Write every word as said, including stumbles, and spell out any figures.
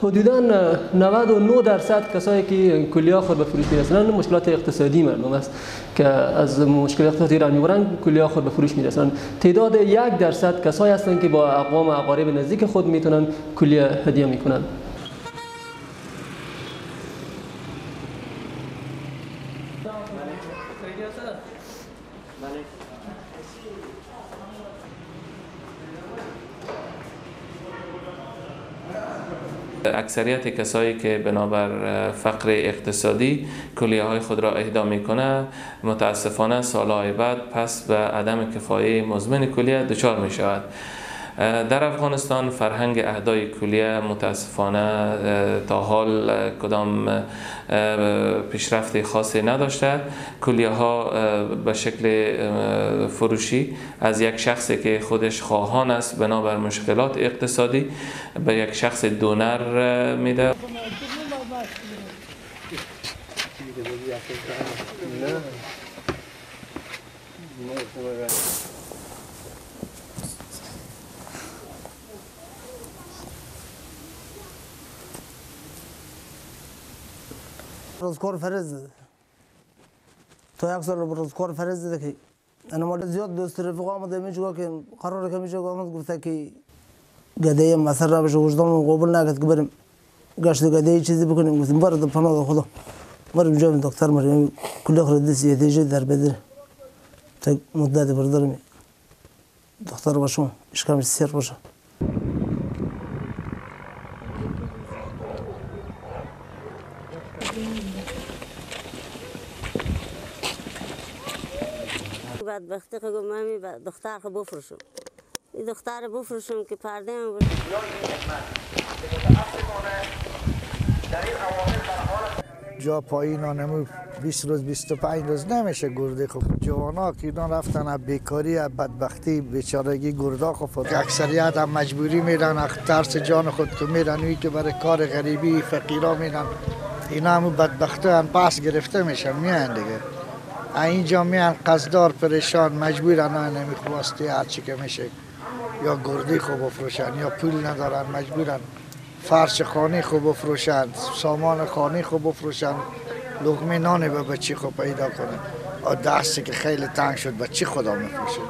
حدوداً نود و نه درصد کسایی که کلیه خود به فروش میرسونن مشکلات اقتصادی مردم است که از مشکل اقتصادی را میبرن کلیه خود به فروش میرسونن. تعداد یک درصد کسایی هستند که با اقوام و اقارب نزدیک خود میتونن کلیه هدیه میکنن. اکثریت کسایی که بنابر فقر اقتصادی کلیه های خود را اهدا میکنه متاسفانه سالهای بعد پس به عدم کفایه مزمن کلیه دچار می شود. در افغانستان فرهنگ اهدای کلیه متاسفانه تا حال کدام پیشرفت خاصی نداشته. کلیه ها به شکل فروشی از یک شخصی که خودش خواهان است بنابر مشکلات اقتصادی به یک شخص دونر میده. روزگار فرض داده تا یک سال روزگار فرض داده که انا مال زیاد دوست رفیق آمده میگه که قراره که میشه آمد گفته که گدای مسر بشه وجدان قبول نکرد که بریم گشت گدای چیزی بکنیم. گفتیم برد پناه خدا بریم جای دکتر مریم کلی خردی احتیاجی در بدر تا مدت بردارم دکتر باشم اشکامش سیر باشه. بدبختی که گفتم من دختر خو بفروشم این دختر بفروشم که پرده هم جا پایین نمو بیست روز بیست و پنج روز نمیشه گرده. خب جوانا که اینا رفتن از بیکاری از بدبختی بیچارگی گردا خب اکثریت هم مجبوری میرن ترس جان خود که میرن که برای کار غریبی فقیرا میرن اینا هم بدبختی هم پس گرفته میشن میان دیگه. اینجا میان قصدار پریشان مجبورن نمیخواستی هرچی که میشه یا گردی خوب بفروشن یا پول ندارن مجبورن فرش خانه خوب بفروشن سامان خانه خوب بفروشن لقمه نان به بچی خوب پیدا کنن و دستی که خیلی تنگ شد بچی خدا میفروشه.